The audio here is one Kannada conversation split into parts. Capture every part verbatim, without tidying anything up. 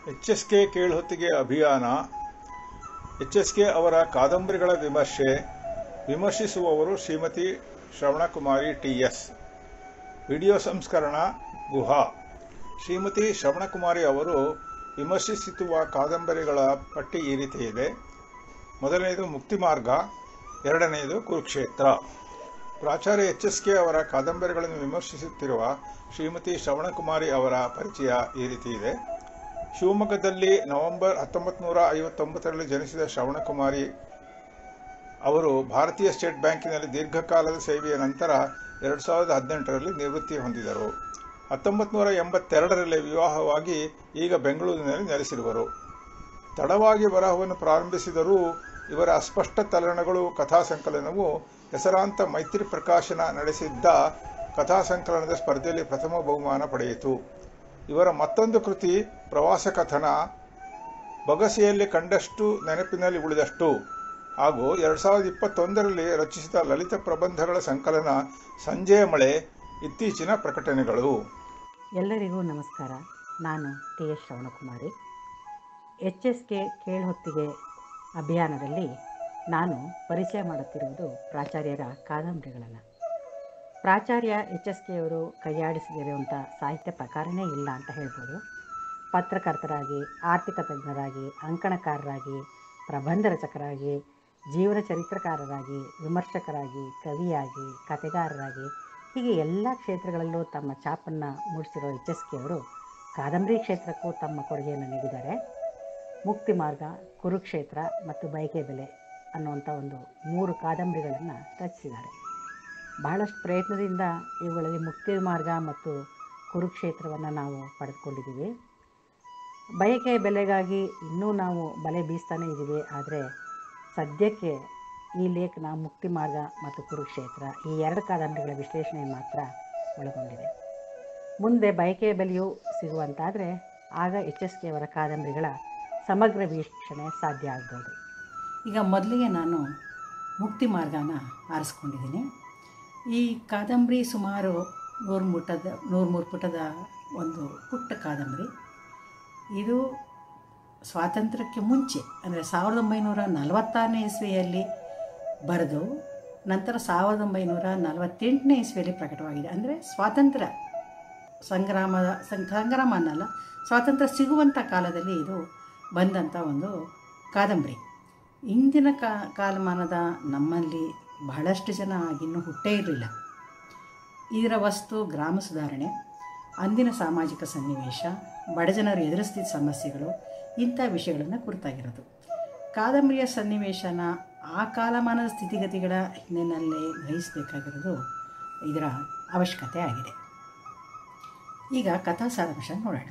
ಎಚ್ ಎಸ್ ಕೆ ಕೇಳ್ಹೊತ್ತಿಗೆ ಅಭಿಯಾನ. ಎಚ್ ಎಸ್ ಕೆ ಅವರ ಕಾದಂಬರಿಗಳ ವಿಮರ್ಶೆ. ವಿಮರ್ಶಿಸುವವರು Shrimati Shravanakumari T S. Video ಸಂಸ್ಕರಣ ಗುಹಾ. ಶ್ರೀಮತಿ ಶ್ರವಣಕುಮಾರಿ ಅವರು ವಿಮರ್ಶಿಸುವ ಕಾದಂಬರಿಗಳ ಪಟ್ಟಿ ಈ ರೀತಿ ಇದೆ. ಮೊದಲನೆಯದು ಮುಕ್ತಿಮಾರ್ಗ, ಎರಡನೆಯದು ಕುರುಕ್ಷೇತ್ರ. ಪ್ರಾಚಾರ್ಯ ಎಚ್ ಎಸ್ ಕೆ ಅವರ ಕಾದಂಬರಿಗಳನ್ನು ವಿಮರ್ಶಿಸುತ್ತಿರುವ ಶ್ರೀಮತಿ ಶ್ರವಣಕುಮಾರಿ ಅವರ ಪರಿಚಯ ಈ ರೀತಿ ಇದೆ. ಶಿವಮೊಗ್ಗದಲ್ಲಿ ನವೆಂಬರ್ ಹತ್ತೊಂಬತ್ತು ನೂರ ಐವತ್ತೊಂಬತ್ತರಲ್ಲಿ ಜನಿಸಿದ ಶ್ರವಣಕುಮಾರಿ ಅವರು ಭಾರತೀಯ ಸ್ಟೇಟ್ ಬ್ಯಾಂಕಿನಲ್ಲಿ ದೀರ್ಘಕಾಲದ ಸೇವೆಯ ನಂತರ ಎರಡು ಸಾವಿರದ ಹದಿನೆಂಟರಲ್ಲಿ ನಿವೃತ್ತಿ ಹೊಂದಿದರು. ಹತ್ತೊಂಬತ್ತು ನೂರ ಎಂಬತ್ತೆರಡರಲ್ಲಿ ವಿವಾಹವಾಗಿ ಈಗ ಬೆಂಗಳೂರಿನಲ್ಲಿ ನೆಲೆಸಿರುವರು. ತಡವಾಗಿ ಬರಹವನ್ನು ಪ್ರಾರಂಭಿಸಿದರೂ ಇವರ ಅಸ್ಪಷ್ಟ ತಲ್ಲಣಗಳು ಕಥಾ ಸಂಕಲನವು ಹೆಸರಾಂತ ಮೈತ್ರಿ ಪ್ರಕಾಶನ ನಡೆಸಿದ್ದ ಕಥಾ ಸಂಕಲನದ ಸ್ಪರ್ಧೆಯಲ್ಲಿ ಪ್ರಥಮ ಬಹುಮಾನ ಪಡೆಯಿತು. ಇವರ ಮತ್ತೊಂದು ಕೃತಿ ಪ್ರವಾಸ ಕಥನ ಬೊಗಸೆಯಲ್ಲಿ ಕಂಡಷ್ಟು ನೆನಪಿನಲ್ಲಿ ಉಳಿದಷ್ಟು ಹಾಗೂ ಎರಡು ಸಾವಿರದ ಇಪ್ಪತ್ತೊಂದರಲ್ಲಿ ರಚಿಸಿದ ಲಲಿತ ಪ್ರಬಂಧಗಳ ಸಂಕಲನ ಸಂಜೆಯ ಮಳೆ ಇತ್ತೀಚಿನ ಪ್ರಕಟಣೆಗಳು. ಎಲ್ಲರಿಗೂ ನಮಸ್ಕಾರ. ನಾನು T S Shravanakumari. H S K ಕೇಳ್ಹೊತ್ತಿಗೆ ಅಭಿಯಾನದಲ್ಲಿ ನಾನು ಪರಿಚಯ ಮಾಡುತ್ತಿರುವುದು ಪ್ರಾಚಾರ್ಯರ ಕಾದಂಬರಿಗಳನ್ನು. ಪ್ರಾಚಾರ್ಯ ಎಚ್ ಎಸ್ ಕೆ ಅವರು ಕೈಯಾಡಿಸಿದಿರುವಂಥ ಸಾಹಿತ್ಯ ಪ್ರಕಾರನೇ ಇಲ್ಲ ಅಂತ ಹೇಳ್ಬೋದು. ಪತ್ರಕರ್ತರಾಗಿ, ಆರ್ಥಿಕ ತಜ್ಞರಾಗಿ, ಅಂಕಣಕಾರರಾಗಿ, ಪ್ರಬಂಧ ರಚಕರಾಗಿ, ಜೀವನ ಚರಿತ್ರಕಾರರಾಗಿ, ವಿಮರ್ಶಕರಾಗಿ, ಕವಿಯಾಗಿ, ಕಥೆಗಾರರಾಗಿ ಹೀಗೆ ಎಲ್ಲ ಕ್ಷೇತ್ರಗಳಲ್ಲೂ ತಮ್ಮ ಛಾಪನ್ನು ಮೂಡಿಸಿರೋ ಎಚ್ ಎಸ್ ಕೆ ಅವರು ಕಾದಂಬರಿ ಕ್ಷೇತ್ರಕ್ಕೂ ತಮ್ಮ ಕೊಡುಗೆಯನ್ನು ನೀಡಿದ್ದಾರೆ. ಮುಕ್ತಿ ಮಾರ್ಗ, ಕುರುಕ್ಷೇತ್ರ ಮತ್ತು ಬಯಕೆ ಬೆಲೆ ಅನ್ನುವಂಥ ಒಂದು ಮೂರು ಕಾದಂಬರಿಗಳನ್ನು ರಚಿಸಿದ್ದಾರೆ. ಬಹಳಷ್ಟು ಪ್ರಯತ್ನದಿಂದ ಇವುಗಳಲ್ಲಿ ಮುಕ್ತಿ ಮಾರ್ಗ ಮತ್ತು ಕುರುಕ್ಷೇತ್ರವನ್ನು ನಾವು ಪಡೆದುಕೊಂಡಿದ್ದೀವಿ. ಬಯಕೆ ಬೆಲೆಗಾಗಿ ಇನ್ನೂ ನಾವು ಬಲೆ ಬೀಸ್ತಾನೇ ಇದ್ದೀವಿ. ಆದರೆ ಸದ್ಯಕ್ಕೆ ಈ ಲೇಖನ ಮುಕ್ತಿ ಮಾರ್ಗ ಮತ್ತು ಕುರುಕ್ಷೇತ್ರ ಈ ಎರಡು ಕಾದಂಬರಿಗಳ ವಿಶ್ಲೇಷಣೆ ಮಾತ್ರ ಒಳಗೊಂಡಿದೆ. ಮುಂದೆ ಬಯಕೆ ಬೆಲೆಯೂ ಸಿಗುವಂತಾದರೆ ಆಗ ಎಚ್ ಎಸ್ ಕೆ ಅವರ ಕಾದಂಬರಿಗಳ ಸಮಗ್ರ ವೀಕ್ಷಣೆ ಸಾಧ್ಯ ಆಗ್ಬೋದು. ಈಗ ಮೊದಲಿಗೆ ನಾನು ಮುಕ್ತಿ ಮಾರ್ಗನ ಆರಿಸ್ಕೊಂಡಿದ್ದೀನಿ. ಈ ಕಾದಂಬರಿ ಸುಮಾರು ನೂರು ಮುಟ್ಟದ ನೂರು ಮೂರು ಪುಟದ ಒಂದು ಪುಟ್ಟ ಕಾದಂಬರಿ. ಇದು ಸ್ವಾತಂತ್ರ್ಯಕ್ಕೆ ಮುಂಚೆ ಅಂದರೆ ಸಾವಿರದ ಒಂಬೈನೂರ ನಲವತ್ತಾರನೇ ಇಸ್ವಿಯಲ್ಲಿ ಬರೆದು ನಂತರ ಸಾವಿರದ ಒಂಬೈನೂರ ನಲವತ್ತೆಂಟನೇ ಇಸ್ವಿಯಲ್ಲಿ ಪ್ರಕಟವಾಗಿದೆ. ಅಂದರೆ ಸ್ವಾತಂತ್ರ್ಯ ಸಂಗ್ರಾಮದ ಸಂಗ್ರಾಮ ಅನ್ನಲ್ಲ, ಸ್ವಾತಂತ್ರ್ಯ ಸಿಗುವಂಥ ಕಾಲದಲ್ಲಿ ಇದು ಬಂದಂಥ ಒಂದು ಕಾದಂಬರಿ. ಇಂದಿನ ಕಾ ಕಾಲಮಾನದ ನಮ್ಮಲ್ಲಿ ಬಹಳಷ್ಟು ಜನ ಆಗಿನ್ನೂ ಹುಟ್ಟೇ ಇರಲಿಲ್ಲ. ಇದರ ವಸ್ತು ಗ್ರಾಮ ಸುಧಾರಣೆ, ಅಂದಿನ ಸಾಮಾಜಿಕ ಸನ್ನಿವೇಶ, ಬಡಜನರು ಎದುರಿಸ್ತಿದ್ದ ಸಮಸ್ಯೆಗಳು, ಇಂಥ ವಿಷಯಗಳನ್ನು ಕುರಿತಾಗಿರೋದು. ಕಾದಂಬರಿಯ ಸನ್ನಿವೇಶನ ಆ ಕಾಲಮಾನದ ಸ್ಥಿತಿಗತಿಗಳ ಹಿನ್ನೆಲೆಯಲ್ಲಿ ಗ್ರಹಿಸಬೇಕಾಗಿರೋದು ಇದರ ಅವಶ್ಯಕತೆ ಆಗಿದೆ. ಈಗ ಕಥಾ ಸಾರಾಂಶ ನೋಡೋಣ.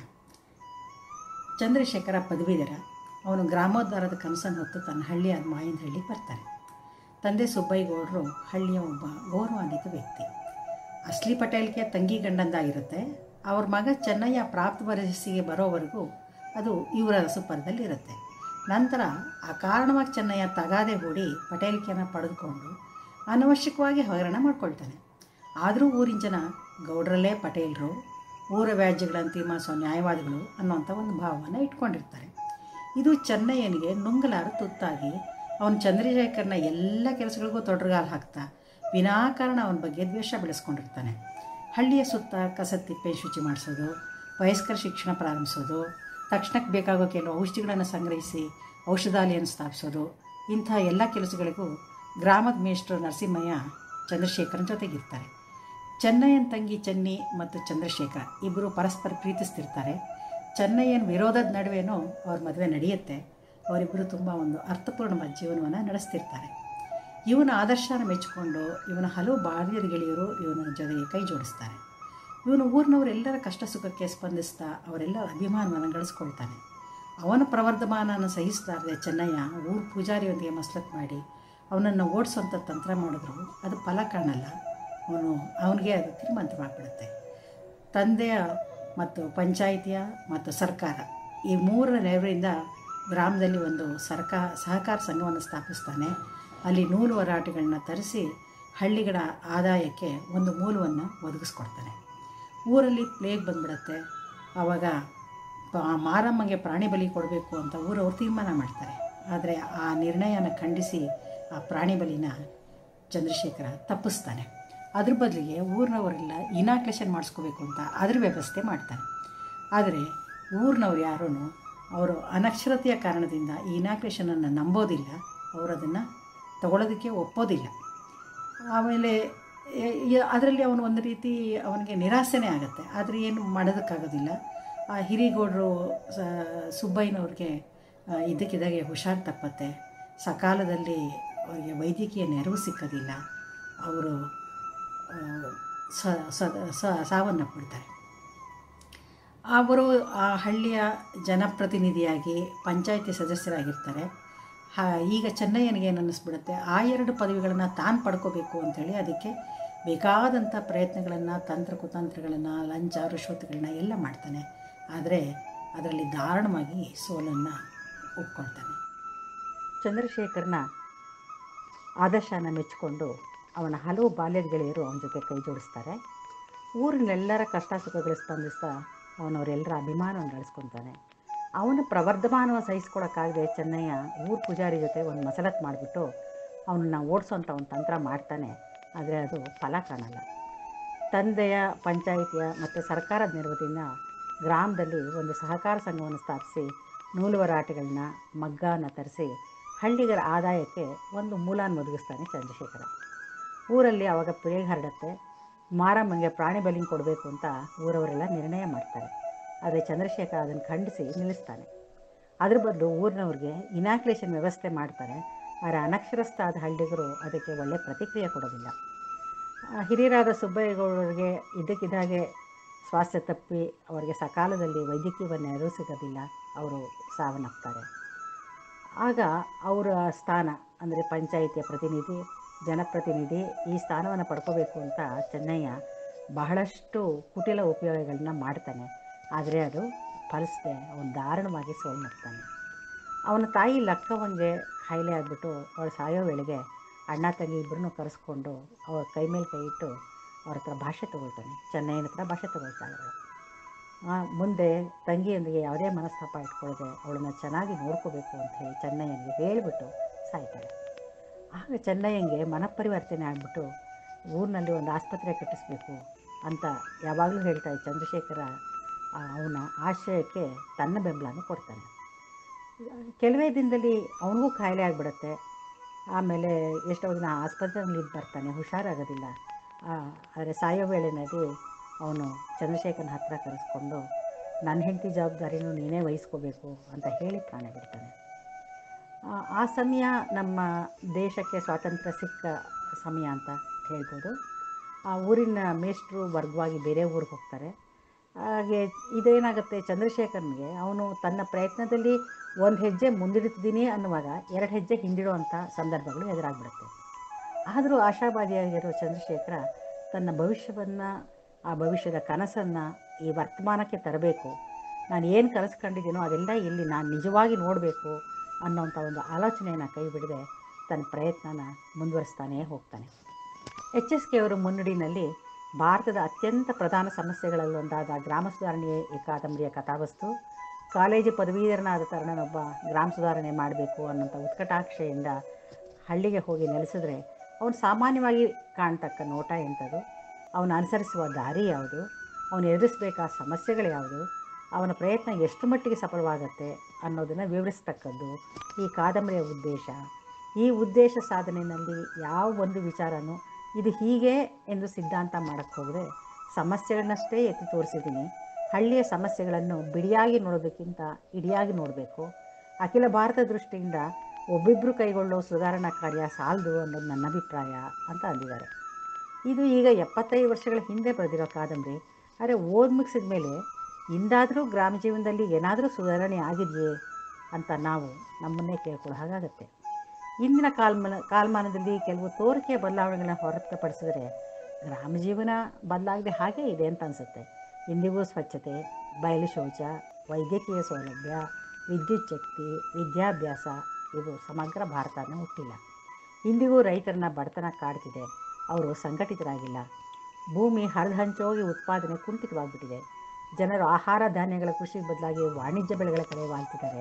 ಚಂದ್ರಶೇಖರ ಪದವೀಧರ. ಅವನು ಗ್ರಾಮೋದ್ಧಾರದ ಕನಸನ್ನು ಹೊತ್ತು ತನ್ನ ಹಳ್ಳಿಯ ಮಾಯನ ಹಳ್ಳಿಗೆ ಬರ್ತಾನೆ. ತಂದೆ ಸುಬ್ಬಯ್ಯಗೌಡರು ಹಳ್ಳಿಯ ಒಬ್ಬ ಗೌರವಾನ್ವಿತ ವ್ಯಕ್ತಿ. ಅಸ್ಲಿ ಪಟೇಲ್ಗೆ ತಂಗಿ ಗಂಡಂದಾಗಿರುತ್ತೆ. ಅವ್ರ ಮಗ ಚೆನ್ನಯ್ಯ ಪ್ರಾಪ್ತ ವಯಸ್ಸಿಗೆ ಬರೋವರೆಗೂ ಅದು ಇವರ ಸುಪರ್ದಲ್ಲಿರುತ್ತೆ. ನಂತರ ಆ ಕಾರಣವಾಗಿ ಚೆನ್ನಯ್ಯ ತಗಾದೆ ಹೂಡಿ ಪಟೇಲ್ಕೆಯನ್ನು ಪಡೆದುಕೊಂಡು ಅನವಶ್ಯಕವಾಗಿ ಹಗರಣ ಮಾಡ್ಕೊಳ್ತಾನೆ. ಆದರೂ ಊರಿನ ಜನ ಗೌಡ್ರಲ್ಲೇ ಪಟೇಲರು, ಊರ ವ್ಯಾಜ್ಯಗಳನ್ನು ತೀರ್ಮಾನಿಸೋ ನ್ಯಾಯವಾದಿಗಳು ಅನ್ನೋಂಥ ಒಂದು ಭಾವವನ್ನು ಇಟ್ಕೊಂಡಿರ್ತಾರೆ. ಇದು ಚೆನ್ನಯ್ಯನಿಗೆ ನುಂಗಲಾರು ತುತ್ತಾಗಿ ಅವನು ಚಂದ್ರಶೇಖರನ ಎಲ್ಲ ಕೆಲಸಗಳಿಗೂ ತೊಡರುಗಾಲು ಹಾಕ್ತಾ ವಿನಾಕಾರಣ ಅವನ ಬಗ್ಗೆ ದ್ವೇಷ ಬೆಳೆಸ್ಕೊಂಡಿರ್ತಾನೆ. ಹಳ್ಳಿಯ ಸುತ್ತ ಕಸ ತಿಪ್ಪೆ ಶುಚಿ ಮಾಡಿಸೋದು, ವಯಸ್ಕರ ಶಿಕ್ಷಣ ಪ್ರಾರಂಭಿಸೋದು, ತಕ್ಷಣಕ್ಕೆ ಬೇಕಾಗೋ ಕೆಲವು ಔಷಧಿಗಳನ್ನು ಸಂಗ್ರಹಿಸಿ ಔಷಧಾಲಯನ್ನು ಸ್ಥಾಪಿಸೋದು, ಇಂಥ ಎಲ್ಲ ಕೆಲಸಗಳಿಗೂ ಗ್ರಾಮದ ಮೇಷ್ಟ್ರು ನರಸಿಂಹಯ್ಯ ಚಂದ್ರಶೇಖರನ ಜೊತೆಗಿರ್ತಾರೆ. ಚೆನ್ನಯ್ಯನ ತಂಗಿ ಚೆನ್ನಿ ಮತ್ತು ಚಂದ್ರಶೇಖರ ಇಬ್ಬರು ಪರಸ್ಪರ ಪ್ರೀತಿಸ್ತಿರ್ತಾರೆ. ಚೆನ್ನಯ್ಯನ ವಿರೋಧದ ನಡುವೆನೂ ಅವ್ರ ಮದುವೆ ನಡೆಯುತ್ತೆ. ಅವರಿಬ್ಬರು ತುಂಬ ಒಂದು ಅರ್ಥಪೂರ್ಣವಾದ ಜೀವನವನ್ನು ನಡೆಸ್ತಿರ್ತಾರೆ. ಇವನ ಆದರ್ಶನ ಮೆಚ್ಚಿಕೊಂಡು ಇವನ ಹಲವು ಬಾಲ್ಯದ ಗೆಳೆಯರು ಇವನ ಜೊತೆಗೆ ಕೈ ಜೋಡಿಸ್ತಾರೆ. ಇವನು ಊರಿನವರೆಲ್ಲರ ಕಷ್ಟ ಸುಖಕ್ಕೆ ಸ್ಪಂದಿಸ್ತಾ ಅವರೆಲ್ಲರ ಅಭಿಮಾನವನ್ನು ಗಳಿಸ್ಕೊಳ್ತಾನೆ. ಅವನ ಪ್ರವರ್ಧಮಾನನ ಸಹಿಸಲಾರದೆ ಚೆನ್ನಯ್ಯ ಊರು ಪೂಜಾರಿಯೊಂದಿಗೆ ಮಸಲತ್ ಮಾಡಿ ಅವನನ್ನು ಓಡಿಸೋಂಥ ತಂತ್ರ ಮಾಡಿದ್ರು ಅದು ಫಲ ಕಾಣಲ್ಲ. ಅವನು ಅವನಿಗೆ ಅದು ತೀರ್ಮಾನವಾಗಿಬಿಡುತ್ತೆ. ತಂದೆಯ ಮತ್ತು ಪಂಚಾಯಿತಿಯ ಮತ್ತು ಸರ್ಕಾರ ಈ ಮೂರರ ನೆರವಿನಿಂದ ಗ್ರಾಮದಲ್ಲಿ ಒಂದು ಸರ್ಕಾರ ಸಹಕಾರ ಸಂಘವನ್ನು ಸ್ಥಾಪಿಸ್ತಾನೆ. ಅಲ್ಲಿ ನೂಲು ಹೋರಾಟಗಳನ್ನ ತರಿಸಿ ಹಳ್ಳಿಗಳ ಆದಾಯಕ್ಕೆ ಒಂದು ಮೂಲವನ್ನು ಒದಗಿಸ್ಕೊಡ್ತಾನೆ. ಊರಲ್ಲಿ ಪ್ಲೇಗ್ ಬಂದ್ಬಿಡುತ್ತೆ. ಆವಾಗ ಮಾರಮ್ಮಗೆ ಪ್ರಾಣಿ ಬಲಿ ಕೊಡಬೇಕು ಅಂತ ಊರವರು ತೀರ್ಮಾನ ಮಾಡ್ತಾರೆ. ಆದರೆ ಆ ನಿರ್ಣಯನ ಖಂಡಿಸಿ ಆ ಪ್ರಾಣಿ ಬಲಿನ ಚಂದ್ರಶೇಖರ ತಪ್ಪಿಸ್ತಾನೆ. ಅದ್ರ ಬದಲಿಗೆ ಊರಿನವರೆಲ್ಲ ಇನಾಕ್ಲೇಷನ್ ಮಾಡಿಸ್ಕೋಬೇಕು ಅಂತ ಅದ್ರ ವ್ಯವಸ್ಥೆ ಮಾಡ್ತಾನೆ. ಆದರೆ ಊರಿನವ್ರು ಯಾರೂ ಅವರು ಅನಕ್ಷರತೆಯ ಕಾರಣದಿಂದ ಈ ಇನಾಕ್ಲೇಷನನ್ನು ನಂಬೋದಿಲ್ಲ, ಅವರು ಅದನ್ನು ತಗೊಳ್ಳೋದಕ್ಕೆ ಒಪ್ಪೋದಿಲ್ಲ. ಆಮೇಲೆ ಅದರಲ್ಲಿ ಅವನು ಒಂದು ರೀತಿ ಅವನಿಗೆ ನಿರಾಸೆನೇ ಆಗುತ್ತೆ. ಆದರೆ ಏನು ಮಾಡೋದಕ್ಕಾಗೋದಿಲ್ಲ. ಆ ಹಿರಿಗೌಡರು ಸುಬ್ಬಯ್ಯನವ್ರಿಗೆ ಇದ್ದಕ್ಕಿದ್ದಾಗೆ ಹುಷಾರು ತಪ್ಪತ್ತೆ. ಸಕಾಲದಲ್ಲಿ ಅವರಿಗೆ ವೈದ್ಯಕೀಯ ನೆರವು ಸಿಕ್ಕೋದಿಲ್ಲ. ಅವರು ಸಾವನ್ನಪ್ಪಿಡ್ತಾರೆ. ಅವರು ಆ ಹಳ್ಳಿಯ ಜನಪ್ರತಿನಿಧಿಯಾಗಿ ಪಂಚಾಯಿತಿ ಸದಸ್ಯರಾಗಿರ್ತಾರೆ. ಹಾ ಈಗ ಚೆನ್ನಯ್ಯನಿಗೆ ಏನು ಅನ್ನಿಸ್ಬಿಡುತ್ತೆ, ಆ ಎರಡು ಪದವಿಗಳನ್ನು ತಾನು ಪಡ್ಕೋಬೇಕು ಅಂಥೇಳಿ ಅದಕ್ಕೆ ಬೇಕಾದಂಥ ಪ್ರಯತ್ನಗಳನ್ನು, ತಂತ್ರ ಕುತಂತ್ರಗಳನ್ನು, ಲಂಚ ರಿಶ್ವತ್ಗಳನ್ನ ಎಲ್ಲ ಮಾಡ್ತಾನೆ. ಆದರೆ ಅದರಲ್ಲಿ ದಾರುಣವಾಗಿ ಸೋಲನ್ನು ಒಪ್ಕೊಳ್ತಾನೆ. ಚಂದ್ರಶೇಖರನ ಆದರ್ಶನ ಮೆಚ್ಚಿಕೊಂಡು ಅವನ ಹಲವು ಬಾಲ್ಯದ ಗೆಳೆಯರು ಅವನ ಜೊತೆ ಕೈ ಜೋಡಿಸ್ತಾರೆ. ಊರಿನೆಲ್ಲರ ಕಷ್ಟ ಸುಖಗಳು ಸ್ಪಂದಿಸ್ತಾ ಅವನವರೆಲ್ಲರ ಅಭಿಮಾನವನ್ನು ಗಳಿಸ್ಕೊತಾನೆ. ಅವನ ಪ್ರವರ್ಧಮಾನವನ್ನು ಸಹಿಸ್ಕೊಳಕ್ಕಾಗದೆ ಚೆನ್ನಯ್ಯ ಊರು ಪೂಜಾರಿ ಜೊತೆ ಒಂದು ಮಸಲತ್ತು ಮಾಡಿಬಿಟ್ಟು ಅವನನ್ನು ಓಡಿಸೋಂಥ ಒಂದು ತಂತ್ರ ಮಾಡ್ತಾನೆ. ಆದರೆ ಅದು ಫಲ ಕಾಣಲ್ಲ. ತಂದೆಯ ಪಂಚಾಯಿತಿಯ ಮತ್ತು ಸರ್ಕಾರದ ನೆರವಿನಿಂದ ಗ್ರಾಮದಲ್ಲಿ ಒಂದು ಸಹಕಾರ ಸಂಘವನ್ನು ಸ್ಥಾಪಿಸಿ ನೂಲುವರಾಟಗಳನ್ನ ಮಗ್ಗನ ತರಿಸಿ ಹಳ್ಳಿಗರ ಆದಾಯಕ್ಕೆ ಒಂದು ಮೂಲನ ಒದಗಿಸ್ತಾನೆ ಚಂದ್ರಶೇಖರ. ಊರಲ್ಲಿ ಆವಾಗ ಪಿಳಿಗೆ ಹರಡುತ್ತೆ. ಮಾರಮ್ಮಂಗೆ ಪ್ರಾಣಿ ಬಲಿ ಕೊಡಬೇಕು ಅಂತ ಊರವರೆಲ್ಲ ನಿರ್ಣಯ ಮಾಡ್ತಾರೆ. ಆದರೆ ಚಂದ್ರಶೇಖರ ಅದನ್ನು ಖಂಡಿಸಿ ನಿಲ್ಲಿಸ್ತಾನೆ. ಅದ್ರ ಬದಲು ಊರಿನವ್ರಿಗೆ ಇನಾಕ್ಲೇಷನ್ ವ್ಯವಸ್ಥೆ ಮಾಡ್ತಾರೆ. ಆದರೆ ಅನಕ್ಷರಸ್ಥ ಆದ ಹಳ್ಳಿಗರು ಅದಕ್ಕೆ ಒಳ್ಳೆಯ ಪ್ರತಿಕ್ರಿಯೆ ಕೊಡೋದಿಲ್ಲ. ಹಿರಿಯರಾದ ಸುಬ್ಬಯ್ಯಗೌಡರಿಗೆ ಇದ್ದಕ್ಕಿದ್ದಾಗೆ ಸ್ವಾಸ್ಥ್ಯ ತಪ್ಪಿ ಅವರಿಗೆ ಸಕಾಲದಲ್ಲಿ ವೈದ್ಯಕೀಯ ನೆರವು ಸಿಗೋದಿಲ್ಲ. ಅವರು ಸಾವನ್ನಪ್ತಾರೆ. ಆಗ ಅವರ ಸ್ಥಾನ ಅಂದರೆ ಪಂಚಾಯಿತಿಯ ಪ್ರತಿನಿಧಿ, ಜನಪ್ರತಿನಿಧಿ ಈ ಸ್ಥಾನವನ್ನು ಪಡ್ಕೋಬೇಕು ಅಂತ ಚೆನ್ನಯ್ಯ ಬಹಳಷ್ಟು ಕುಟಿಲ ಉಪಯೋಗಗಳನ್ನ ಮಾಡ್ತಾನೆ. ಆದರೆ ಅದು ಫಲಿಸದೆ ಅವನು ದಾರುಣವಾಗಿ ಸೋಲ್ನಪ್ತಾನೆ. ಅವನ ತಾಯಿ ಲಕ್ಕವ್ವನಿಗೆ ಕಾಯಿಲೆ ಆಗಿಬಿಟ್ಟು ಅವಳು ಸಾಯೋ ವೇಳೆಗೆ ಅಣ್ಣ ತಂಗಿ ಇಬ್ಬರನ್ನೂ ಕರೆಸ್ಕೊಂಡು ಅವ್ರ ಕೈ ಮೇಲೆ ಕೈ ಇಟ್ಟು ಅವ್ರ ಹತ್ರ ಭಾಷೆ ತೊಗೊಳ್ತಾನೆ. ಚೆನ್ನಯ್ಯನ ಹತ್ರ ಭಾಷೆ ತೊಗೊಳ್ತಾಳೆ. ಮುಂದೆ ತಂಗಿಯೊಂದಿಗೆ ಯಾವುದೇ ಮನಸ್ತಾಪ ಇಟ್ಕೊಳ್ಳದೆ ಅವಳನ್ನು ಚೆನ್ನಾಗಿ ನೋಡ್ಕೋಬೇಕು ಅಂತ ಹೇಳಿ ಚೆನ್ನಯ್ಯನಿಗೆ ಹೇಳಿಬಿಟ್ಟು ಸಾಯ್ತಾಳೆ. ಆಗ ಚೆನ್ನಯ್ಯನಿಗೆ ಮನಪರಿವರ್ತನೆ ಆಗಿಬಿಟ್ಟು ಊರಿನಲ್ಲಿ ಒಂದು ಆಸ್ಪತ್ರೆ ಕಟ್ಟಿಸ್ಬೇಕು ಅಂತ ಯಾವಾಗಲೂ ಹೇಳ್ತಾಳೆ. ಚಂದ್ರಶೇಖರ ಅವನ ಆಶಯಕ್ಕೆ ತನ್ನ ಬೆಂಬಲನೂ ಕೊಡ್ತಾನೆ. ಕೆಲವೇ ದಿನದಲ್ಲಿ ಅವನಿಗೂ ಕಾಯಿಲೆ ಆಗಿಬಿಡುತ್ತೆ. ಆಮೇಲೆ ಎಷ್ಟೋ ದಿನ ಆಸ್ಪತ್ರೆಯಲ್ಲಿ ಇದ್ದು ಬರ್ತಾನೆ, ಹುಷಾರಾಗೋದಿಲ್ಲ. ಆದರೆ ಸಾಯೋ ವೇಳೆಯಲ್ಲಿ ಅವನು ಚಂದ್ರಶೇಖರನ ಹತ್ತಿರ ಕರೆಸ್ಕೊಂಡು ನನ್ನ ಹೆಂಡತಿ ಜವಾಬ್ದಾರಿನೂ ನೀನೇ ವಹಿಸ್ಕೋಬೇಕು ಅಂತ ಹೇಳಿ ಪ್ರಾಣ ಬಿಡ್ತಾನೆ. ಆ ಸಮಯ ನಮ್ಮ ದೇಶಕ್ಕೆ ಸ್ವಾತಂತ್ರ್ಯ ಸಿಕ್ಕ ಸಮಯ ಅಂತ ಹೇಳ್ಬೋದು. ಆ ಊರಿನ ಮೇಷ್ಟ್ರು ವರ್ಗವಾಗಿ ಬೇರೆ ಊರಿಗೆ ಹೋಗ್ತಾರೆ. ಹಾಗೆ ಇದೇನಾಗುತ್ತೆ, ಚಂದ್ರಶೇಖರನಿಗೆ ಅವನು ತನ್ನ ಪ್ರಯತ್ನದಲ್ಲಿ ಒಂದು ಹೆಜ್ಜೆ ಮುಂದಿಡ್ತಿದ್ದೀನಿ ಅನ್ನುವಾಗ ಎರಡು ಹೆಜ್ಜೆ ಹಿಂದಿಡುವಂಥ ಸಂದರ್ಭಗಳು ಎದುರಾಗ್ಬಿಡುತ್ತೆ. ಆದರೂ ಆಶಾವಾದಿಯಾಗಿರೋ ಚಂದ್ರಶೇಖರ ತನ್ನ ಭವಿಷ್ಯವನ್ನು, ಆ ಭವಿಷ್ಯದ ಕನಸನ್ನು ಈ ವರ್ತಮಾನಕ್ಕೆ ತರಬೇಕು, ನಾನು ಏನು ಕನಸು ಕಂಡಿದ್ದೀನೋ ಅದೆಲ್ಲ ಇಲ್ಲಿ ನಾನು ನಿಜವಾಗಿ ನೋಡಬೇಕು ಅನ್ನೋಂಥ ಒಂದು ಆಲೋಚನೆಯನ್ನು ಕೈ ಬಿಡದೆ ತನ್ನ ಪ್ರಯತ್ನನ ಮುಂದುವರಿಸ್ತಾನೇ ಹೋಗ್ತಾನೆ. ಎಚ್ ಎಸ್ ಕೆ ಅವರ ಮುನ್ನುಡಿನಲ್ಲಿ ಭಾರತದ ಅತ್ಯಂತ ಪ್ರಧಾನ ಸಮಸ್ಯೆಗಳಲ್ಲೊಂದಾದ ಗ್ರಾಮ ಸುಧಾರಣೆ ಈ ಕಾದಂಬರಿಯ ಕಥಾವಸ್ತು. ಕಾಲೇಜು ಪದವೀಧರನಾದ ತರುಣನೊಬ್ಬ ಗ್ರಾಮ ಸುಧಾರಣೆ ಮಾಡಬೇಕು ಅನ್ನೋಂಥ ಉತ್ಕಟಾಕ್ಷೆಯಿಂದ ಹಳ್ಳಿಗೆ ಹೋಗಿ ನೆಲೆಸಿದ್ರೆ ಅವನು ಸಾಮಾನ್ಯವಾಗಿ ಕಾಣ್ತಕ್ಕ ನೋಟ ಎಂಥದ್ದು, ಅವನು ಅನುಸರಿಸುವ ದಾರಿ ಯಾವುದು, ಅವನು ಎದುರಿಸಬೇಕಾದ ಸಮಸ್ಯೆಗಳು ಯಾವುದು, ಅವನ ಪ್ರಯತ್ನ ಎಷ್ಟು ಮಟ್ಟಿಗೆ ಸಫಲವಾಗುತ್ತೆ ಅನ್ನೋದನ್ನು ವಿವರಿಸ್ತಕ್ಕದ್ದು ಈ ಕಾದಂಬರಿಯ ಉದ್ದೇಶ. ಈ ಉದ್ದೇಶ ಸಾಧನೆಯಲ್ಲಿ ಯಾವ ಒಂದು ವಿಚಾರನೂ ಇದು ಹೀಗೆ ಎಂದು ಸಿದ್ಧಾಂತ ಮಾಡೋಕ್ಕೆ ಹೋದರೆ ಸಮಸ್ಯೆಗಳನ್ನಷ್ಟೇ ಎತ್ತಿ ತೋರಿಸಿದ್ದೀನಿ. ಹಳ್ಳಿಯ ಸಮಸ್ಯೆಗಳನ್ನು ಬಿಡಿಯಾಗಿ ನೋಡೋದಕ್ಕಿಂತ ಇಡಿಯಾಗಿ ನೋಡಬೇಕು. ಅಖಿಲ ಭಾರತ ದೃಷ್ಟಿಯಿಂದ ಒಬ್ಬಿಬ್ಬರು ಕೈಗೊಳ್ಳೋ ಸುಧಾರಣಾ ಕಾರ್ಯ ಸಾಲದು ಅನ್ನೋದು ನನ್ನ ಅಭಿಪ್ರಾಯ ಅಂತ ಅಂದಿದ್ದಾರೆ. ಇದು ಈಗ ಎಪ್ಪತ್ತೈದು ವರ್ಷಗಳ ಹಿಂದೆ ಬರೆದಿರೋ ಕಾದಂಬರಿ. ಆದರೆ ಓದ್ ಮುಗಿಸಿದ ಮೇಲೆ ಇಂದಾದರೂ ಗ್ರಾಮ ಜೀವನದಲ್ಲಿ ಏನಾದರೂ ಸುಧಾರಣೆ ಆಗಿದೆಯೇ ಅಂತ ನಾವು ನಮ್ಮನ್ನೇ ಕೇಳ್ಕೊಳ್ಳೋ ಹಾಗಾಗತ್ತೆ. ಇಂದಿನ ಕಾಲಮಾನ ಕಾಲಮಾನದಲ್ಲಿ ಕೆಲವು ತೋರಿಕೆಯ ಬದಲಾವಣೆಗಳನ್ನ ಹೊರತುಪಡಿಸಿದರೆ ಗ್ರಾಮ ಜೀವನ ಬದಲಾಗದೆ ಹಾಗೇ ಇದೆ ಅಂತ ಅನಿಸುತ್ತೆ. ಇಂದಿಗೂ ಸ್ವಚ್ಛತೆ, ಬಯಲು ಶೌಚ, ವೈದ್ಯಕೀಯ ಸೌಲಭ್ಯ, ವಿದ್ಯುತ್ ಶಕ್ತಿ, ವಿದ್ಯಾಭ್ಯಾಸ ಇವು ಸಮಗ್ರ ಭಾರತನ ಹುಟ್ಟಿಲ್ಲ. ಇಂದಿಗೂ ರೈತರನ್ನ ಬಡತನ ಕಾಡ್ತಿದೆ. ಅವರು ಸಂಘಟಿತರಾಗಿಲ್ಲ. ಭೂಮಿ ಹರಿದು ಹಂಚೋಗಿ ಉತ್ಪಾದನೆ ಕುಂಠಿತವಾಗಿಬಿಟ್ಟಿದೆ. ಜನರು ಆಹಾರ ಧಾನ್ಯಗಳ ಕೃಷಿ ಬದಲಾಗಿ ವಾಣಿಜ್ಯ ಬೆಳೆಗಳ ಕಡೆ ವಾಲ್ತಿದ್ದಾರೆ.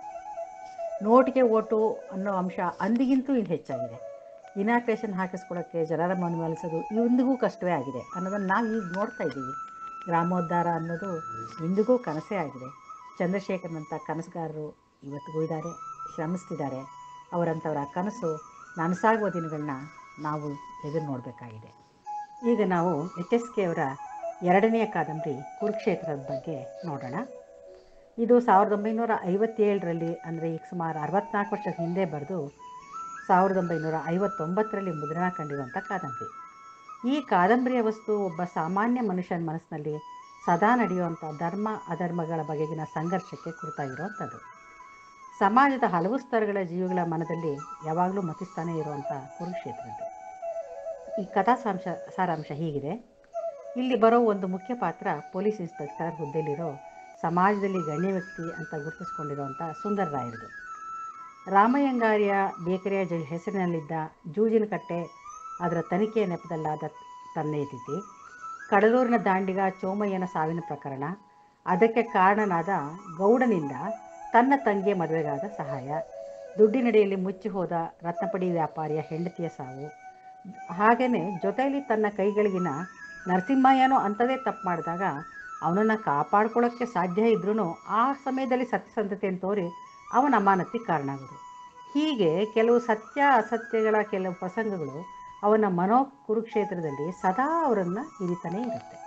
ನೋಟಿಗೆ ಓಟು ಅನ್ನೋ ಅಂಶ ಅಂದಿಗಿಂತೂ ಇಲ್ಲಿ ಹೆಚ್ಚಾಗಿದೆ. ಇನಾಗ್ರೇಷನ್ ಹಾಕಿಸ್ಕೊಳ್ಳೋಕ್ಕೆ ಜನರ ಮನವೊಲಿಸೋದು ಇಂದಿಗೂ ಕಷ್ಟವೇ ಆಗಿದೆ ಅನ್ನೋದನ್ನು ನಾವು ಈಗ ನೋಡ್ತಾ ಇದ್ದೀವಿ. ಗ್ರಾಮೋದ್ಧಾರ ಅನ್ನೋದು ಇಂದಿಗೂ ಕನಸೇ ಆಗಿದೆ. ಚಂದ್ರಶೇಖರ್ನಂಥ ಕನಸುಗಾರರು ಇವತ್ತಿಗೂ ಇದ್ದಾರೆ, ಶ್ರಮಿಸ್ತಿದ್ದಾರೆ. ಅವರಂಥವರ ಕನಸು ನನಸಾಗುವ ದಿನಗಳನ್ನ ನಾವು ಎದುರು ನೋಡಬೇಕಾಗಿದೆ. ಈಗ ನಾವು ಎಚ್ ಎಸ್ ಕೆ ಅವರ ಎರಡನೆಯ ಕಾದಂಬರಿ ಕುರುಕ್ಷೇತ್ರದ ಬಗ್ಗೆ ನೋಡೋಣ. ಇದು ಸಾವಿರದ ಒಂಬೈನೂರ ಐವತ್ತೇಳರಲ್ಲಿ ಅಂದರೆ ಈಗ ಸುಮಾರು ಅರವತ್ತ್ನಾಲ್ಕು ವರ್ಷದ ಹಿಂದೆ ಬರೆದು ಸಾವಿರದ ಒಂಬೈನೂರ ಐವತ್ತೊಂಬತ್ತರಲ್ಲಿ ಮುದ್ರಣ ಕಂಡಿರುವಂಥ ಕಾದಂಬರಿ. ಈ ಕಾದಂಬರಿಯ ವಸ್ತು ಒಬ್ಬ ಸಾಮಾನ್ಯ ಮನುಷ್ಯನ ಮನಸ್ಸಿನಲ್ಲಿ ಸದಾ ನಡೆಯುವಂಥ ಧರ್ಮ ಅಧರ್ಮಗಳ ಬಗೆಗಿನ ಸಂಘರ್ಷಕ್ಕೆ ಕುರಿತಾಗಿರುವಂಥದ್ದು. ಸಮಾಜದ ಹಲವು ಸ್ತರಗಳ ಜೀವಿಗಳ ಮನದಲ್ಲಿ ಯಾವಾಗಲೂ ಮತಿಸ್ತಾನೆ ಇರುವಂಥ ಕುರುಕ್ಷೇತ್ರದ್ದು. ಈ ಕಥಾ ಸಾಂಶ ಸಾರಾಂಶ ಹೀಗಿದೆ. ಇಲ್ಲಿ ಬರೋ ಒಂದು ಮುಖ್ಯ ಪಾತ್ರ ಪೊಲೀಸ್ ಇನ್ಸ್ಪೆಕ್ಟರ್ ಹುದ್ದೆಯಲ್ಲಿರೋ ಸಮಾಜದಲ್ಲಿ ಗಣ್ಯ ವ್ಯಕ್ತಿ ಅಂತ ಗುರುತಿಸ್ಕೊಂಡಿರುವಂಥ ಸುಂದರ ರಾಯರದು. ರಾಮಯ್ಯಂಗಾರ್ಯ ಬೇಕರಿಯ ಜ ಹೆಸರಿನಲ್ಲಿದ್ದ ಜೂಜಿನ ಕಟ್ಟೆ ಅದರ ತನಿಖೆಯ ನೆಪದಲ್ಲಾದ ತನ್ನೇತಿತಿ, ಕಡಲೂರಿನ ದಾಂಡಿಗ ಚೋಮಯ್ಯನ ಸಾವಿನ ಪ್ರಕರಣ, ಅದಕ್ಕೆ ಕಾರಣನಾದ ಗೌಡನಿಂದ ತನ್ನ ತಂಗಿಯ ಮದುವೆಗಾದ ಸಹಾಯ, ದುಡ್ಡಿನಡಿಯಲ್ಲಿ ಮುಚ್ಚಿ ಹೋದ ರತ್ನಪಡಿ ವ್ಯಾಪಾರಿಯ ಹೆಂಡತಿಯ ಸಾವು, ಹಾಗೆಯೇ ಜೊತೆಯಲ್ಲಿ ತನ್ನ ಕೈಗಳಿಗಿನ ನರಸಿಂಹಯ್ಯನೂ ಅಂಥದೇ ತಪ್ಪು ಮಾಡಿದಾಗ ಅವನನ್ನು ಕಾಪಾಡ್ಕೊಳ್ಳೋಕ್ಕೆ ಸಾಧ್ಯ ಇದ್ರೂ ಆ ಸಮಯದಲ್ಲಿ ಸತ್ಯಸಂಧತೆಯನ್ನು ತೋರಿ ಅವನ ಅಮಾನತಿಗೆ ಕಾರಣ ಆಗೋದು. ಹೀಗೆ ಕೆಲವು ಸತ್ಯ ಅಸತ್ಯಗಳ ಕೆಲವು ಪ್ರಸಂಗಗಳು ಅವನ ಮನೋ ಕುರುಕ್ಷೇತ್ರದಲ್ಲಿ ಸದಾ ಅವರನ್ನು ಹಿಡಿತಾನೇ ಇರುತ್ತೆ.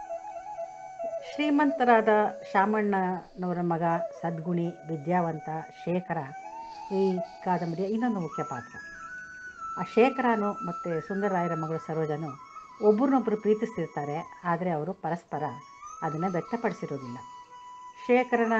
ಶ್ರೀಮಂತರಾದ ಶಾಮಣ್ಣನವರ ಮಗ ಸದ್ಗುಣಿ ವಿದ್ಯಾವಂತ ಶೇಖರ ಈ ಕಾದಂಬರಿಯ ಇನ್ನೊಂದು ಮುಖ್ಯ ಪಾತ್ರ. ಆ ಶೇಖರನು ಮತ್ತು ಸುಂದರರಾಯರ ಮಗಳು ಸರೋಜನು ಒಬ್ಬರನ್ನೊಬ್ಬರು ಪ್ರೀತಿಸ್ತಿರ್ತಾರೆ, ಆದರೆ ಅವರು ಪರಸ್ಪರ ಅದನ್ನು ವ್ಯಕ್ತಪಡಿಸಿರೋದಿಲ್ಲ. ಶೇಖರನ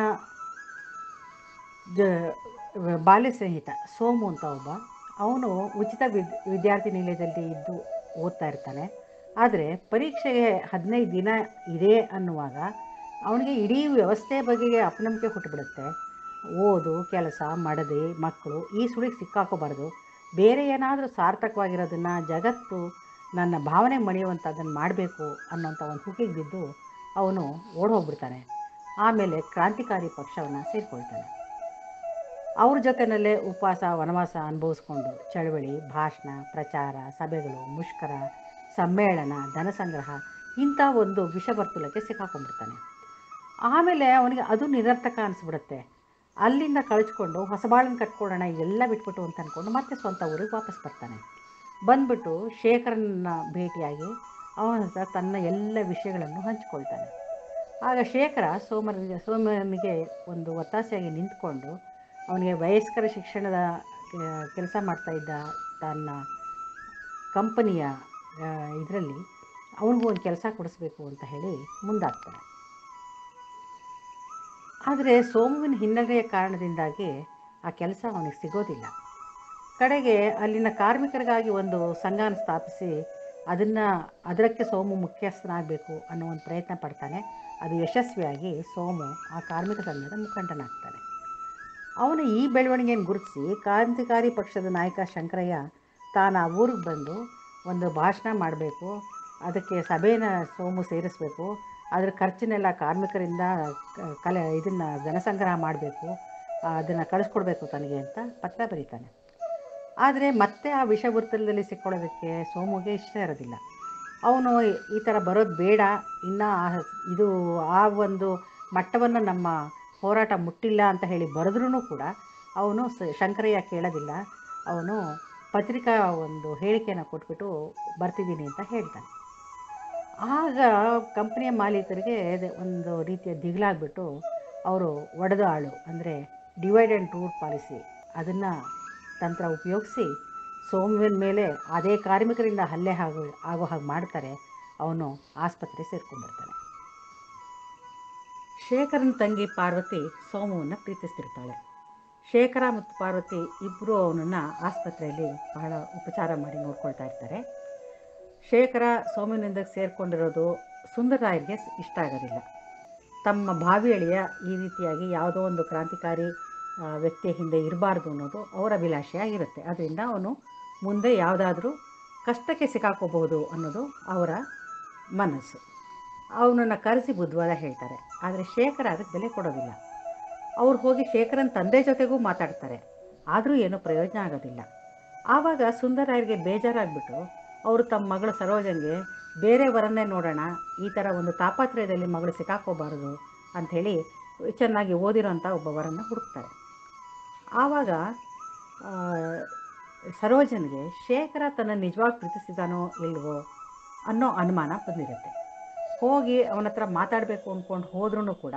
ಜ ಬಾಲ್ಯ ಸ್ನೇಹಿತ ಸೋಮು ಅಂತ ಒಬ್ಬ, ಅವನು ಉಚಿತ ವಿದ್ ವಿದ್ಯಾರ್ಥಿ ನಿಲಯದಲ್ಲಿ ಇದ್ದು ಓದ್ತಾ ಇರ್ತಾನೆ. ಆದರೆ ಪರೀಕ್ಷೆಗೆ ಹದಿನೈದು ದಿನ ಇದೆ ಅನ್ನುವಾಗ ಅವನಿಗೆ ಇಡೀ ವ್ಯವಸ್ಥೆ ಬಗೆಗೆ ಅಪನಂಬಿಕೆ ಹುಟ್ಟುಬಿಡುತ್ತೆ. ಓದು, ಕೆಲಸ, ಮಡದಿ, ಮಕ್ಕಳು ಈ ಸುಳಿಗೆ ಸಿಕ್ಕಾಕೋಬಾರ್ದು, ಬೇರೆ ಏನಾದರೂ ಸಾರ್ಥಕವಾಗಿರೋದನ್ನು ಜಗತ್ತು ನನ್ನ ಭಾವನೆ ಮಣಿಯುವಂಥದ್ದನ್ನು ಮಾಡಬೇಕು ಅನ್ನೋಂಥ ಒಂದು ಹುಕಿಗೆ ಬಿದ್ದು ಅವನು ಓಡಿ ಹೋಗ್ಬಿಡ್ತಾನೆ. ಆಮೇಲೆ ಕ್ರಾಂತಿಕಾರಿ ಪಕ್ಷವನ್ನು ಸೇರಿಕೊಳ್ತಾನೆ. ಅವ್ರ ಜೊತೆಯಲ್ಲೇ ಉಪವಾಸ ವನವಾಸ ಅನುಭವಿಸ್ಕೊಂಡು ಚಳವಳಿ, ಭಾಷಣ, ಪ್ರಚಾರ, ಸಭೆಗಳು, ಮುಷ್ಕರ, ಸಮ್ಮೇಳನ, ಧನಸಂಗ್ರಹ ಇಂಥ ಒಂದು ವಿಷವರ್ತುಲಕ್ಕೆ ಸಿಕ್ಕಾಕೊಂಡ್ಬಿಡ್ತಾನೆ. ಆಮೇಲೆ ಅವನಿಗೆ ಅದು ನಿರರ್ಥಕ ಅನಿಸ್ಬಿಡುತ್ತೆ. ಅಲ್ಲಿಂದ ಕಳಿಸ್ಕೊಂಡು ಹೊಸಬಾಳನ್ನು ಕಟ್ಕೊಳ್ಳೋಣ ಎಲ್ಲ ಬಿಟ್ಬಿಟ್ಟು ಅಂತ ಅಂದ್ಕೊಂಡು ಮತ್ತೆ ಸ್ವಂತ ಊರಿಗೆ ವಾಪಸ್ ಬರ್ತಾನೆ. ಬಂದ್ಬಿಟ್ಟು ಶೇಖರನ್ನ ಭೇಟಿಯಾಗಿ ಅವನ ಹತ್ರ ತನ್ನ ಎಲ್ಲ ವಿಷಯಗಳನ್ನು ಹಂಚಿಕೊಳ್ತಾನೆ. ಆಗ ಶೇಖರ ಸೋಮನಿಗೆ ಸೋಮನಿಗೆ ಒಂದು ಒತ್ತಾಸೆಯಾಗಿ ನಿಂತ್ಕೊಂಡು ಅವನಿಗೆ ವಯಸ್ಕರ ಶಿಕ್ಷಣದ ಕೆಲಸ ಮಾಡ್ತಾಯಿದ್ದ ತನ್ನ ಕಂಪನಿಯ ಇದರಲ್ಲಿ ಅವನಿಗೂ ಒಂದು ಕೆಲಸ ಕೊಡಿಸ್ಬೇಕು ಅಂತ ಹೇಳಿ ಮುಂದಾಗ್ತಾನೆ. ಆದರೆ ಸೋಮುವಿನ ಹಿನ್ನೆಲೆಯ ಕಾರಣದಿಂದಾಗಿ ಆ ಕೆಲಸ ಅವನಿಗೆ ಸಿಗೋದಿಲ್ಲ. ಕಡೆಗೆ ಅಲ್ಲಿನ ಕಾರ್ಮಿಕರಿಗಾಗಿ ಒಂದು ಸಂಘನ ಸ್ಥಾಪಿಸಿ ಅದನ್ನು ಅದಕ್ಕೆ ಸೋಮು ಮುಖ್ಯಸ್ಥನಾಗಬೇಕು ಅನ್ನೋ ಒಂದು ಪ್ರಯತ್ನ ಪಡ್ತಾನೆ. ಅದು ಯಶಸ್ವಿಯಾಗಿ ಸೋಮು ಆ ಕಾರ್ಮಿಕ ಸಂಘದ ಮುಖಂಡನಾಗ್ತಾನೆ. ಅವನು ಈ ಬೆಳವಣಿಗೆಯನ್ನು ಗುರುತಿಸಿ ಕ್ರಾಂತಿಕಾರಿ ಪಕ್ಷದ ನಾಯಕ ಶಂಕರಯ್ಯ ತಾನು ಆ ಊರಿಗೆ ಬಂದು ಒಂದು ಭಾಷಣ ಮಾಡಬೇಕು, ಅದಕ್ಕೆ ಸಭೆನ ಸೋಮು ಸೇರಿಸಬೇಕು, ಅದರ ಖರ್ಚಿನೆಲ್ಲ ಕಾರ್ಮಿಕರಿಂದ ಕಲೆ ಇದನ್ನು ಧನಸಂಗ್ರಹ ಮಾಡಬೇಕು, ಅದನ್ನು ಕಳಿಸ್ಕೊಡ್ಬೇಕು ತನಗೆ ಅಂತ ಪತ್ರ ಬರೀತಾನೆ. ಆದರೆ ಮತ್ತೆ ಆ ವಿಷವೃತ್ತದಲ್ಲಿ ಸಿಕ್ಕೊಳ್ಳೋದಕ್ಕೆ ಸೋಮುಗೆ ಇಷ್ಟ ಇರೋದಿಲ್ಲ. ಅವನು ಈ ಥರ ಬರೋದು ಬೇಡ, ಇನ್ನು ಇದು ಆ ಒಂದು ಮಟ್ಟವನ್ನು ನಮ್ಮ ಹೋರಾಟ ಮುಟ್ಟಿಲ್ಲ ಅಂತ ಹೇಳಿ ಬರೆದ್ರೂ ಕೂಡ ಅವನು ಶಂಕರಯ್ಯ ಕೇಳೋದಿಲ್ಲ. ಅವನು ಪತ್ರಿಕಾ ಒಂದು ಹೇಳಿಕೆಯನ್ನು ಕೊಟ್ಬಿಟ್ಟು ಬರ್ತಿದ್ದೀನಿ ಅಂತ ಹೇಳ್ತಾನೆ. ಆಗ ಕಂಪ್ನಿಯ ಮಾಲೀಕರಿಗೆ ಒಂದು ರೀತಿಯ ದಿಗಿಲಾಗ್ಬಿಟ್ಟು ಅವರು ಒಡೆದು ಆಳು ಅಂದರೆ ಡಿವೈಡ್ ಆ್ಯಂಡ್ ರೂಲ್ ಪಾಲಿಸಿ ಅದನ್ನು ತಂತ್ರ ಉಪಯೋಗಿಸಿ ಸೋಮುವಿನ ಮೇಲೆ ಅದೇ ಕಾರ್ಮಿಕರಿಂದ ಹಲ್ಲೆ ಆಗೋ ಆಗೋ ಹಾಗೆ ಮಾಡ್ತಾರೆ. ಅವನು ಆಸ್ಪತ್ರೆ ಸೇರ್ಕೊಂಡ್ಬರ್ತಾನೆ. ಶೇಖರನ ತಂಗಿ ಪಾರ್ವತಿ ಸೋಮುವನ್ನು ಪ್ರೀತಿಸ್ತಿರ್ತಾಳೆ. ಶೇಖರ ಮತ್ತು ಪಾರ್ವತಿ ಇಬ್ಬರು ಅವನನ್ನು ಆಸ್ಪತ್ರೆಯಲ್ಲಿ ಬಹಳ ಉಪಚಾರ ಮಾಡಿ ನೋಡ್ಕೊಳ್ತಾ ಇರ್ತಾರೆ. ಶೇಖರ ಸೋಮುವಿನಿಂದ ಸೇರಿಕೊಂಡಿರೋದು ಸುಂದರರಾಯರಿಗೆ ಇಷ್ಟ ಆಗೋದಿಲ್ಲ. ತಮ್ಮ ಭಾವಿ ಅಳಿಯ ಈ ರೀತಿಯಾಗಿ ಯಾವುದೋ ಒಂದು ಕ್ರಾಂತಿಕಾರಿ ವ್ಯಕ್ತಿಯ ಹಿಂದೆ ಇರಬಾರ್ದು ಅನ್ನೋದು ಅವರ ಅಭಿಲಾಷೆಯಾಗಿರುತ್ತೆ. ಅದರಿಂದ ಅವನು ಮುಂದೆ ಯಾವುದಾದ್ರೂ ಕಷ್ಟಕ್ಕೆ ಸಿಕ್ಕಾಕೋಬಹುದು ಅನ್ನೋದು ಅವರ ಮನಸ್ಸು. ಅವನನ್ನು ಕರೆಸಿ ಬುದ್ಧವಾದ ಹೇಳ್ತಾರೆ. ಆದರೆ ಶೇಖರ ಅದಕ್ಕೆ ಬೆಲೆ ಕೊಡೋದಿಲ್ಲ. ಅವ್ರು ಹೋಗಿ ಶೇಖರನ ತಂದೆ ಜೊತೆಗೂ ಮಾತಾಡ್ತಾರೆ, ಆದರೂ ಏನೂ ಪ್ರಯೋಜನ ಆಗೋದಿಲ್ಲ. ಆವಾಗ ಸುಂದರಾಯರಿಗೆ ಬೇಜಾರಾಗ್ಬಿಟ್ಟು ಅವರು ತಮ್ಮ ಮಗಳು ಸರೋಜನಿಗೆ ಬೇರೆ ವರನ್ನೇ ನೋಡೋಣ, ಈ ಥರ ಒಂದು ತಾಪತ್ರಯದಲ್ಲಿ ಮಗಳು ಸಿಕ್ಕಾಕೋಬಾರದು ಅಂಥೇಳಿ ಚೆನ್ನಾಗಿ ಓದಿರೋಂಥ ಒಬ್ಬ ವರನ್ನು ಹುಡುಕ್ತಾರೆ. ಆವಾಗ ಸರೋಜನಿಗೆ ಶೇಖರ ತನ್ನ ನಿಜವಾಗಿ ಪ್ರೀತಿಸಿದಾನೋ ಇಲ್ವೋ ಅನ್ನೋ ಅನುಮಾನ ಬಂದಿರುತ್ತೆ. ಹೋಗಿ ಅವನ ಹತ್ರ ಮಾತಾಡಬೇಕು ಅಂದ್ಕೊಂಡು ಹೋದ್ರೂ ಕೂಡ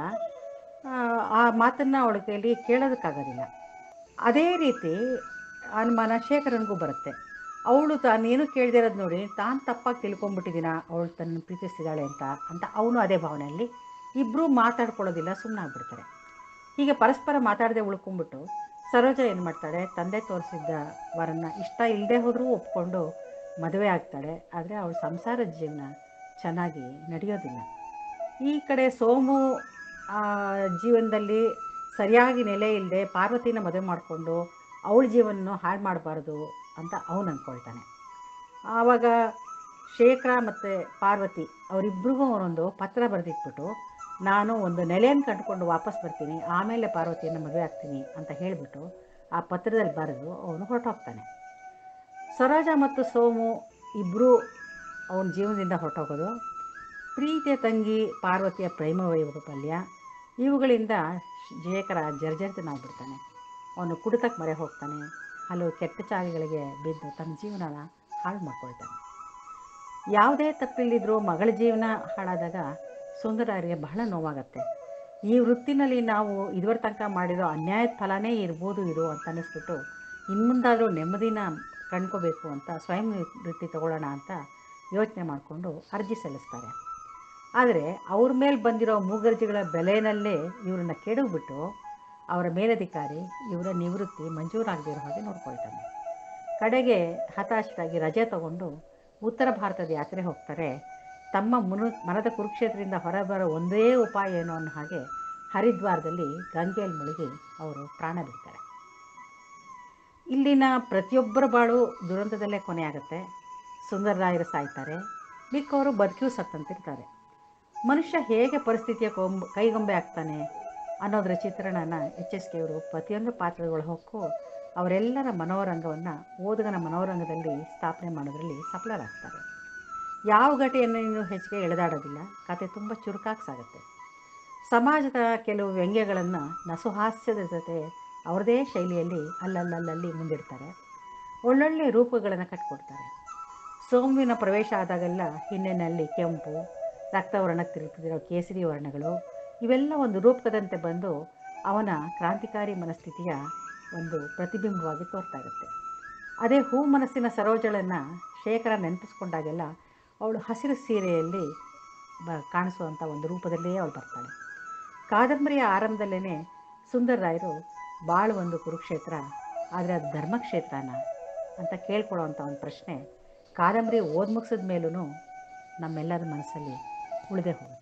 ಆ ಮಾತನ್ನು ಅವಳ ಕೈಯಲ್ಲಿ ಕೇಳೋದಕ್ಕಾಗೋದಿಲ್ಲ. ಅದೇ ರೀತಿ ಅನುಮಾನ ಶೇಖರನಿಗೂ ಬರುತ್ತೆ. ಅವಳು ತಾನೇನು ಕೇಳ್ದಿರೋದು ನೋಡಿ ತಾನು ತಪ್ಪಾಗಿ ತಿಳ್ಕೊಂಬಿಟ್ಟಿದ್ದೀನ, ಅವಳು ತನ್ನ ಪ್ರೀತಿಸ್ತಿದ್ದಾಳೆ ಅಂತ ಅಂತ ಅವನು ಅದೇ ಭಾವನೆಯಲ್ಲಿ ಇಬ್ಬರೂ ಮಾತಾಡ್ಕೊಳ್ಳೋದಿಲ್ಲ, ಸುಮ್ಮನಾಗ್ಬಿಡ್ತಾರೆ. ಹೀಗೆ ಪರಸ್ಪರ ಮಾತಾಡದೆ ಉಳ್ಕೊಂಬಿಟ್ಟು ಸರೋಜ ಏನು ಮಾಡ್ತಾಳೆ, ತಂದೆ ತೋರಿಸಿದ್ದ ವರನ್ನು ಇಷ್ಟ ಇಲ್ಲದೆ ಹೋದರೂ ಒಪ್ಕೊಂಡು ಮದುವೆ ಆಗ್ತಾಳೆ. ಆದರೆ ಅವಳ ಸಂಸಾರದ ಜೀವನ ಚೆನ್ನಾಗಿ ನಡೆಯೋದಿಲ್ಲ. ಈ ಕಡೆ ಸೋಮು ಜೀವನದಲ್ಲಿ ಸರಿಯಾಗಿ ನೆಲೆ ಇಲ್ಲದೆ ಪಾರ್ವತಿನ ಮದುವೆ ಮಾಡಿಕೊಂಡು ಅವಳ ಜೀವನವನ್ನು ಹಾಳು ಮಾಡಬಾರ್ದು ಅಂತ ಅವನು ಅಂದ್ಕೊಳ್ತಾನೆ. ಆವಾಗ ಶೇಖರ ಮತ್ತು ಪಾರ್ವತಿ ಅವರಿಬ್ಬರಿಗೂ ಅವನೊಂದು ಪತ್ರ ಬರೆದಿಟ್ಬಿಟ್ಟು, ನಾನು ಒಂದು ನೆಲೆಯನ್ನು ಕಂಡುಕೊಂಡು ವಾಪಸ್ ಬರ್ತೀನಿ, ಆಮೇಲೆ ಪಾರ್ವತಿಯನ್ನು ಮದುವೆ ಆಗ್ತೀನಿ ಅಂತ ಹೇಳಿಬಿಟ್ಟು ಆ ಪತ್ರದಲ್ಲಿ ಬರೆದು ಅವನು ಹೊರಟೋಗ್ತಾನೆ. ಸರೋಜ ಮತ್ತು ಸೋಮು ಇಬ್ಬರೂ ಅವನ ಜೀವನದಿಂದ ಹೊರಟೋಗೋದು, ಪ್ರೀತಿಯ ತಂಗಿ ಪಾರ್ವತಿಯ ಪ್ರೇಮ ವೈಭಲ್ಯ ಇವುಗಳಿಂದ ಶೇಖರ ಜರ್ಜರಿತನಾಗ್ಬಿಡ್ತಾನೆ. ಅವನು ಕುಡಿತಕ್ಕೆ ಮೊರೆ ಹೋಗ್ತಾನೆ, ಹಲವು ಕೆಟ್ಟ ಚಾಳಿಗಳಿಗೆ ಬಿದ್ದು ತನ್ನ ಜೀವನನ ಹಾಳು ಮಾಡ್ಕೊಳ್ತಾನೆ. ಯಾವುದೇ ತಪ್ಪಿಲ್ಲದಿದ್ದರೂ ಮಗಳ ಜೀವನ ಹಾಳಾದಾಗ ಸುಂದರಾಯರಿಗೆ ಬಹಳ ನೋವಾಗತ್ತೆ. ಈ ವೃತ್ತಿನಲ್ಲಿ ನಾವು ಇದುವರೆ ತನಕ ಮಾಡಿರೋ ಅನ್ಯಾಯದ ಫಲನೇ ಇರ್ಬೋದು ಇದು ಅಂತ ಅನ್ನಿಸ್ಬಿಟ್ಟು ಇನ್ಮುಂದಾದರೂ ನೆಮ್ಮದಿನ ಕಂಡ್ಕೋಬೇಕು ಅಂತ ಸ್ವಯಂ ವೃತ್ತಿ ತಗೊಳ್ಳೋಣ ಅಂತ ಯೋಚನೆ ಮಾಡಿಕೊಂಡು ಅರ್ಜಿ ಸಲ್ಲಿಸ್ತಾರೆ. ಆದರೆ ಅವ್ರ ಮೇಲೆ ಬಂದಿರೋ ಮೂಗರ್ಜಿಗಳ ಬೆಲೆಯಲ್ಲೇ ಇವ್ರನ್ನ ಕೆಡವಿಬಿಟ್ಟು ಅವರ ಮೇಲಧಿಕಾರಿ ಇವರ ನಿವೃತ್ತಿ ಮಂಜೂರಾಗದಿರೋ ಹಾಗೆ ನೋಡ್ಕೊಳ್ತಾನೆ. ಕಡೆಗೆ ಹತಾಶರಾಗಿ ರಜೆ ತಗೊಂಡು ಉತ್ತರ ಭಾರತದ ಯಾತ್ರೆ ಹೋಗ್ತಾರೆ. ತಮ್ಮ ಮುನು ಮನದ ಕುರುಕ್ಷೇತ್ರದಿಂದ ಹೊರಬರೋ ಒಂದೇ ಉಪಾಯ ಏನೋ ಅನ್ನೋ ಹಾಗೆ ಹರಿದ್ವಾರದಲ್ಲಿ ಗಂಗೆಯಲ್ಲಿ ಮುಳುಗಿ ಅವರು ಪ್ರಾಣ ಬಿಡ್ತಾರೆ. ಇಲ್ಲಿನ ಪ್ರತಿಯೊಬ್ಬರ ಬಾಳು ದುರಂತದಲ್ಲೇ ಕೊನೆಯಾಗುತ್ತೆ. ಸುಂದರರಾಯರು ಸಾಯ್ತಾರೆ, ಮಿಕ್ಕವರು ಬದುಕಿಯೂ ಸತ್ತಂತಿರ್ತಾರೆ. ಮನುಷ್ಯ ಹೇಗೆ ಪರಿಸ್ಥಿತಿಯ ಕೊಂಬ ಕೈಗೊಂಬೆ ಆಗ್ತಾನೆ ಅನ್ನೋದರ ಚಿತ್ರಣನ ಎಚ್ ಎಸ್ ಕೆ ಅವರು ಪ್ರತಿಯೊಂದು ಪಾತ್ರಗಳ ಹೊಕ್ಕು ಅವರೆಲ್ಲರ ಮನೋರಂಗವನ್ನು ಓದುಗನ ಮನೋರಂಗದಲ್ಲಿ ಸ್ಥಾಪನೆ ಮಾಡೋದರಲ್ಲಿ ಸಫಲರಾಗ್ತಾರೆ. ಯಾವ ಘಟನೆಯನ್ನು ಹೆಚ್ಚಿಗೆ ಎಳೆದಾಡೋದಿಲ್ಲ, ಕತೆ ತುಂಬ ಚುರುಕಾಗಿ ಸಾಗುತ್ತೆ. ಸಮಾಜದ ಕೆಲವು ವ್ಯಂಗ್ಯಗಳನ್ನು ನಸುಹಾಸ್ಯದ ಜೊತೆ ಅವರದೇ ಶೈಲಿಯಲ್ಲಿ ಅಲ್ಲಲ್ಲಲ್ಲಿ ಮುಂದಿಡ್ತಾರೆ. ಒಳ್ಳೊಳ್ಳೆ ರೂಪಗಳನ್ನು ಕಟ್ಕೊಡ್ತಾರೆ. ಸೋಮುವಿನ ಪ್ರವೇಶ ಆದಾಗೆಲ್ಲ ಹಿನ್ನೆಲೆಯಲ್ಲಿ ಕೆಂಪು, ರಕ್ತವರ್ಣಕ್ಕೆ ತಿರುಗುತ್ತಿರೋ ಕೇಸರಿ ವರ್ಣಗಳು ಇವೆಲ್ಲ ಒಂದು ರೂಪಕದಂತೆ ಬಂದು ಅವನ ಕ್ರಾಂತಿಕಾರಿ ಮನಸ್ಥಿತಿಯ ಒಂದು ಪ್ರತಿಬಿಂಬವಾಗಿ ತೋರ್ತಾ ಇರುತ್ತೆ. ಅದೇ ಹೂ ಮನಸ್ಸಿನ ಸರೋಜಳನ್ನು ಶೇಖರ ನೆನಪಿಸ್ಕೊಂಡಾಗೆಲ್ಲ ಅವಳು ಹಸಿರು ಸೀರೆಯಲ್ಲಿ ಬ ಕಾಣಿಸುವಂಥ ಒಂದು ರೂಪದಲ್ಲೇ ಅವಳು ಬರ್ತಾಳೆ. ಕಾದಂಬರಿಯ ಆರಂಭದಲ್ಲೇ ಸುಂದರರಾಯರು ಬಾಳು ಒಂದು ಕುರುಕ್ಷೇತ್ರ, ಆದರೆ ಅದು ಧರ್ಮಕ್ಷೇತ್ರನ ಅಂತ ಕೇಳ್ಕೊಳ್ಳೋವಂಥ ಒಂದು ಪ್ರಶ್ನೆ ಕಾದಂಬರಿ ಓದ್ ಮುಗಿಸಿದ ಮೇಲೂ ನಮ್ಮೆಲ್ಲರ ಮನಸ್ಸಲ್ಲಿ ಉಳಿದೇ ಹೋಗುತ್ತೆ.